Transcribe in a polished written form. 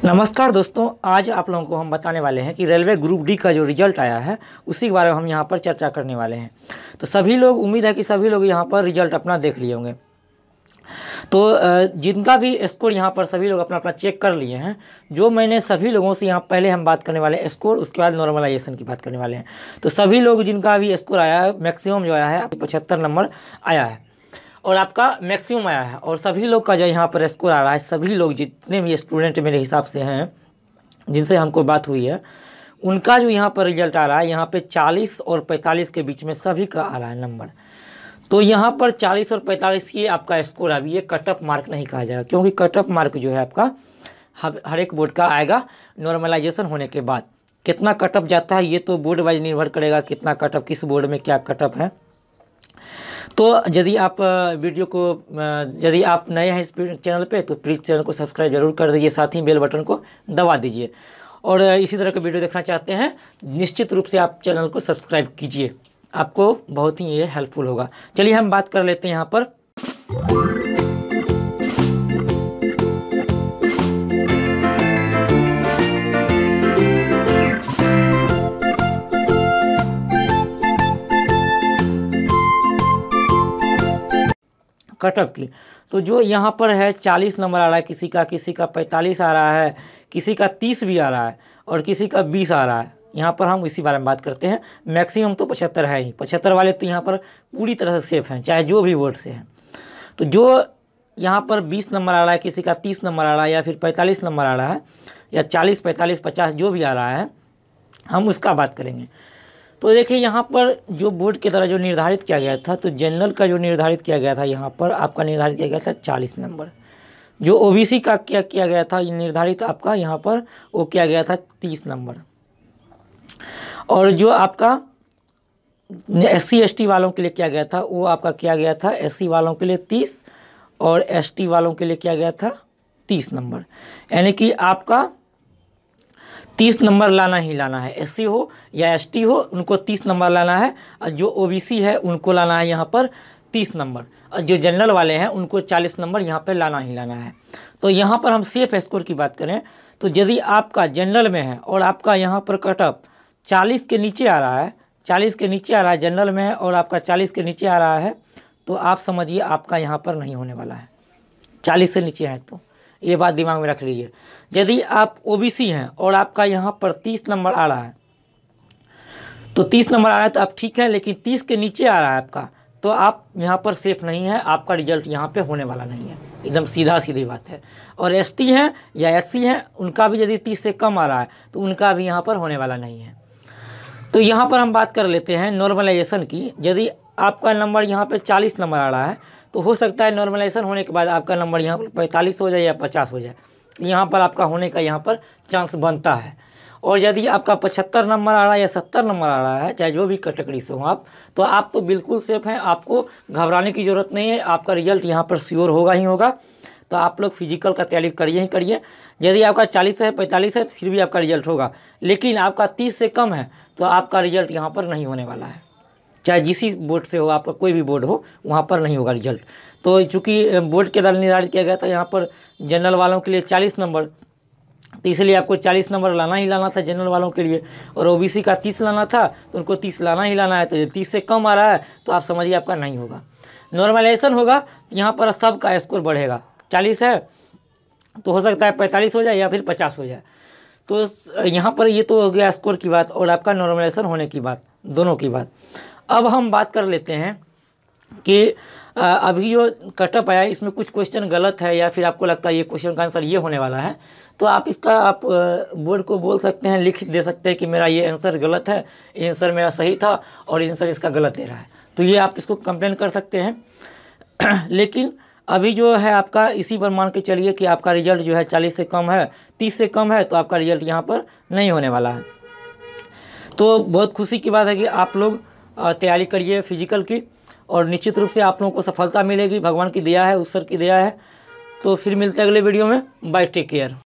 नमस्कार दोस्तों, आज आप लोगों को हम बताने वाले हैं कि रेलवे ग्रुप डी का जो रिज़ल्ट आया है उसी के बारे में हम यहाँ पर चर्चा करने वाले हैं। तो सभी लोग, उम्मीद है कि सभी लोग यहाँ पर रिज़ल्ट अपना देख लिए होंगे। तो जिनका भी स्कोर यहाँ पर सभी लोग अपना अपना चेक कर लिए हैं। जो मैंने सभी लोगों से यहाँ पहले हम बात करने वाले हैं स्कोर, उसके बाद नॉर्मलाइजेशन की बात करने वाले हैं। तो सभी लोग जिनका भी स्कोर आया है, मैक्सिमम जो आया है 75 नंबर आया है और आपका मैक्सिमम आया है। और सभी लोग का जो यहाँ पर स्कोर आ रहा है, सभी लोग जितने भी स्टूडेंट मेरे हिसाब से हैं जिनसे हमको बात हुई है, उनका जो यहाँ पर रिजल्ट आ रहा है, यहाँ पे 40 और 45 के बीच में सभी का आ रहा है नंबर। तो यहाँ पर 40 और 45 ये आपका स्कोर अभी ये कट ऑफ मार्क नहीं कहा जाएगा, क्योंकि कट ऑफ मार्क जो है आपका हर एक बोर्ड का आएगा नॉर्मलाइजेशन होने के बाद। कितना कट ऑफ जाता है ये तो बोर्ड वाइज निर्भर करेगा, कितना कट ऑफ किस बोर्ड में क्या कट ऑफ है। तो यदि आप वीडियो को यदि आप नए हैं इस चैनल पे तो प्लीज़ चैनल को सब्सक्राइब जरूर कर दीजिए, साथ ही बेल बटन को दबा दीजिए। और इसी तरह का वीडियो देखना चाहते हैं निश्चित रूप से आप चैनल को सब्सक्राइब कीजिए, आपको बहुत ही ये हेल्पफुल होगा। चलिए हम बात कर लेते हैं यहाँ पर कट ऑफ की। तो जो यहाँ पर है 40 नंबर आ रहा है किसी का 45 आ रहा है, किसी का 30 भी आ रहा है और किसी का 20 आ रहा है। यहाँ पर हम इसी बारे में बात करते हैं। मैक्सिमम तो 75 है ही, 75 वाले तो यहाँ पर पूरी तरह से सेफ हैं, चाहे जो भी बोर्ड से हैं। तो जो यहाँ पर 20 नंबर आ रहा है, किसी का 30 नंबर आ रहा है या फिर 45 नंबर आ रहा है या 40, 45, 50 जो भी आ रहा है, हम उसका बात करेंगे। तो देखिए यहाँ पर जो बोर्ड के द्वारा जो निर्धारित किया गया था, तो जनरल का जो निर्धारित किया गया था यहाँ पर आपका निर्धारित किया गया था 40 नंबर। जो ओबीसी का क्या किया गया था निर्धारित आपका यहाँ पर वो किया गया था 30 नंबर। और जो आपका SC ST वालों के लिए किया गया था वो आपका किया गया था SC वालों के लिए 30 और ST वालों के लिए किया गया था 30 नंबर। यानी कि आपका 30 नंबर लाना ही लाना है। SC हो या ST हो, उनको 30 नंबर लाना है। और जो OBC है उनको लाना है यहाँ पर 30 नंबर। और जो जनरल वाले हैं उनको 40 नंबर यहाँ पर लाना ही लाना है। तो यहाँ पर हम सेफ स्कोर की बात करें तो यदि आपका जनरल में है और आपका यहाँ पर कट ऑफ 40 के नीचे आ रहा है, 40 के नीचे आ रहा है जनरल में है और आपका 40 के नीचे आ रहा है, तो आप समझिए आपका यहाँ पर नहीं होने वाला है। 40 से नीचे है तो ये बात दिमाग में रख लीजिए। यदि आप OBC हैं और आपका यहाँ पर 30 नंबर आ रहा है, तो 30 नंबर आ रहा है तो आप ठीक है, लेकिन 30 के नीचे आ रहा है आपका, तो आप यहाँ पर सेफ नहीं है, आपका रिजल्ट यहाँ पे होने वाला नहीं है। एकदम सीधी बात है। और ST हैं या SC हैं, उनका भी यदि 30 से कम आ रहा है तो उनका भी यहाँ पर होने वाला नहीं है। तो यहाँ पर हम बात कर लेते हैं नॉर्मलाइजेशन की। यदि आपका नंबर यहाँ पे 40 नंबर आ रहा है तो हो सकता है नॉर्मलाइजेशन होने के बाद आपका नंबर यहाँ पर 45 हो जाए या 50 हो जाए। यहाँ पर आपका होने का यहाँ पर चांस बनता है। और यदि आपका 75 नंबर आ रहा है या 70 नंबर आ रहा है, चाहे जो भी कैटेगरी से हो आप, तो आप तो बिल्कुल सेफ हैं, आपको घबराने की ज़रूरत नहीं है। आपका रिजल्ट यहाँ पर श्योर होगा ही होगा। तो आप लोग फिजिकल का तैयारी करिए ही करिए। यदि आपका 40 है, 45 है तो फिर भी आपका रिजल्ट होगा, लेकिन आपका 30 से कम है तो आपका रिजल्ट यहाँ पर नहीं होने वाला है। चाहे जिस बोर्ड से हो, आपका कोई भी बोर्ड हो, वहाँ पर नहीं होगा रिजल्ट। तो चूँकि बोर्ड के द्वारा निर्धारित किया गया था यहाँ पर जनरल वालों के लिए 40 नंबर, तो इसलिए आपको 40 नंबर लाना ही लाना था जनरल वालों के लिए। और OBC का 30 लाना था तो उनको 30 लाना ही लाना है। तो 30 से कम आ रहा है तो आप समझिए आपका नहीं होगा। नॉर्मलाइजेशन होगा यहाँ पर सबका स्कोर बढ़ेगा। 40 है तो हो सकता है 45 हो जाए या फिर 50 हो जाए। तो यहाँ पर ये तो हो गया स्कोर की बात और आपका नॉर्मलाइजेशन होने की बात, दोनों की बात। अब हम बात कर लेते हैं कि अभी जो कटअप आया इसमें कुछ क्वेश्चन गलत है या फिर आपको लगता है ये क्वेश्चन का आंसर ये होने वाला है, तो आप इसका आप बोर्ड को बोल सकते हैं, लिख दे सकते हैं कि मेरा ये आंसर गलत है, ये आंसर मेरा सही था और आंसर इसका गलत दे रहा है। तो ये आप इसको कंप्लेन कर सकते हैं। लेकिन अभी जो है आपका इसी पर मान के चलिए कि आपका रिजल्ट जो है 40 से कम है, 30 से कम है, तो आपका रिजल्ट यहाँ पर नहीं होने वाला है। तो बहुत खुशी की बात है कि आप लोग तैयारी करिए फिजिकल की और निश्चित रूप से आप लोगों को सफलता मिलेगी। भगवान की दया है, ईश्वर की दया है। तो फिर मिलते हैं अगले वीडियो में। Bye, take care.